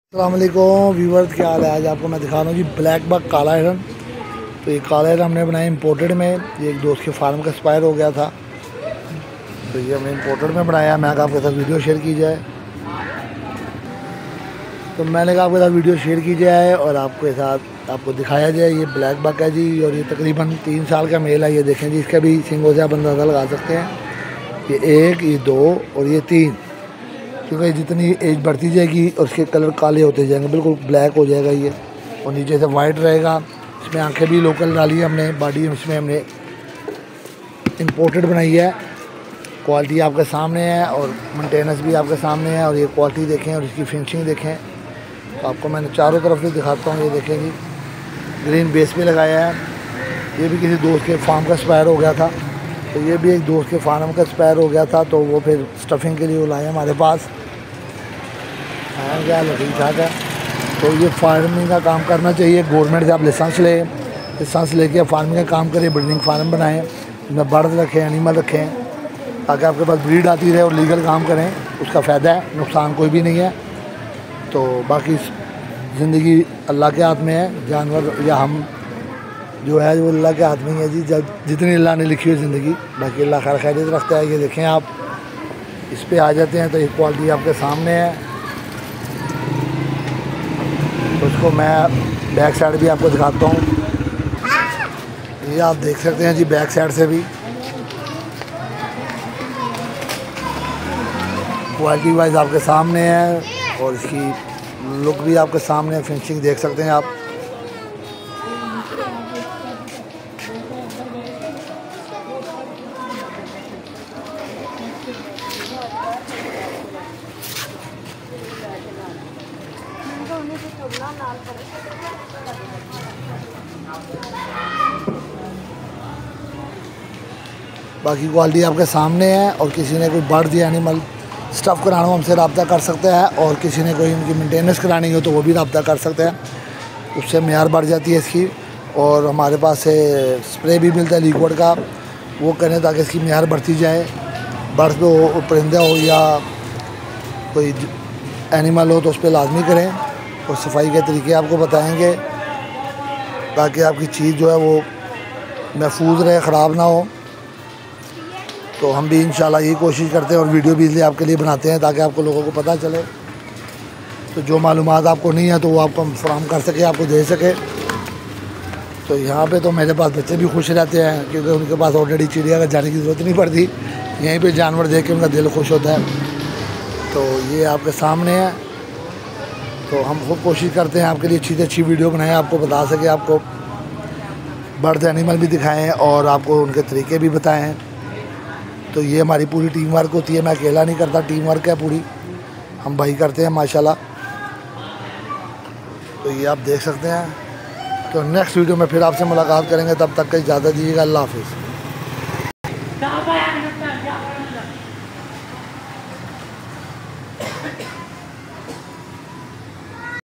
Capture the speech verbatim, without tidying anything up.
अस्सलाम वालेकुम व्यूवर्स, क्या हाल है। आज आपको मैं दिखा रहा हूँ जी ब्लैक बक काला हिरन। तो ये काला हिरन हमने बनाया इंपोर्टेड में। ये एक दोस्त के फार्म का एक्सपायर हो गया था, तो ये हमने इंपोर्टेड में बनाया। मैं आपके साथ वीडियो शेयर की जाए, तो मैंने कहा आपके साथ वीडियो शेयर की जाए और आपके साथ आपको दिखाया जाए। ये ब्लैक बक है जी, और ये तकरीबन तीन साल का मेल है। ये देखें जी, इसका भी सिंगों से आप अंदाज़ा लगा सकते हैं। ये एक, ये दो और ये तीन, क्योंकि जितनी एज बढ़ती जाएगी और उसके कलर काले होते जाएंगे, बिल्कुल ब्लैक हो जाएगा ये, और नीचे से वाइट रहेगा। इसमें आंखें भी लोकल डाली है हमने, बॉडी इसमें हमने इंपोर्टेड बनाई है। क्वालिटी आपके सामने है और मेंटेनेंस भी आपके सामने है। और ये क्वालिटी देखें और इसकी फिनिशिंग देखें, तो आपको मैंने चारों तरफ से दिखाता हूँ। ये देखें जी, ग्रीन बेस पे लगाया है। ये भी किसी दोस्त के फार्म का एक्सपायर हो गया था, तो ये भी एक दोस्त के फार्म का एक्सपायर हो गया था, तो वो फिर स्टफिंग के लिए वो लाए हमारे पास। हाँ क्या ठीक ठाक है। तो ये फार्मिंग का काम करना चाहिए। गवर्नमेंट से आप लाइसेंस लें, लाइसेंस लेके फार्मिंग का काम करें, ब्रीडिंग फार्म बनाएं, इसमें बर्ड रखें, एनिमल रखें, ताकि आपके पास ब्रीड आती रहे और लीगल काम करें। उसका फ़ायदा है, नुकसान कोई भी नहीं है। तो बाकी ज़िंदगी अल्लाह के हाथ में है। जानवर या हम जो है वो अल्लाह के हाथ में ही है जी, जब जितनी अल्लाह ने लिखी हुई ज़िंदगी, बाकी अल्लाह खैर खैरियत रखता है। ये देखें आप, इस पे आ जाते हैं तो ये क्वालिटी आपके सामने है। तो उसको मैं बैक साइड भी आपको दिखाता हूँ। ये आप देख सकते हैं जी, बैक साइड से भी क्वालिटी वाइज आपके सामने है, और इसकी लुक भी आपके सामने है। फिनिशिंग देख सकते हैं आप। बाकी क्वालिटी आपके सामने है। और किसी ने कोई बर्ड या एनिमल स्टफ़ कराना हो हमसे रब्ता कर सकते हैं, और किसी ने कोई उनकी मेंटेनेंस करानी हो तो वो भी रब्ता कर सकते हैं। उससे मेयार बढ़ जाती है इसकी। और हमारे पास से स्प्रे भी मिलता है लिक्विड का, वो करें ताकि इसकी मेयार बढ़ती जाए। बर्ड्स पे हो, परिंदा हो या कोई एनिमल हो तो उस पर लाजमी करें, और सफाई के तरीके आपको बताएंगे, ताकि आपकी चीज़ जो है वो महफूज रहे, ख़राब ना हो। तो हम भी इंशाल्लाह यही कोशिश करते हैं, और वीडियो भी इसलिए आपके लिए बनाते हैं ताकि आपको लोगों को पता चले। तो जो मालूमात आपको नहीं है तो वो आपको फराहम कर सके, आपको दे सके। तो यहाँ पे तो मेरे पास बच्चे भी खुश रहते हैं, क्योंकि उनके पास ऑलरेडी चिड़िया का जाने की ज़रूरत नहीं पड़ती। यहीं पे जानवर देख के उनका दिल खुश होता है। तो ये आपके सामने है। तो हम खूब कोशिश करते हैं आपके लिए अच्छी से अच्छी वीडियो बनाएं, आपको बता सके, आपको बर्ड्स एनिमल भी दिखाएँ और आपको उनके तरीके भी बताएँ। तो ये हमारी पूरी टीम वर्क होती है, मैं अकेला नहीं करता, टीम वर्क है पूरी, हम भाई करते हैं माशाल्लाह। तो ये आप देख सकते हैं। तो नेक्स्ट वीडियो में फिर आपसे मुलाकात करेंगे, तब तक का इजाज़त दीजिएगा। अल्लाह हाफिज़।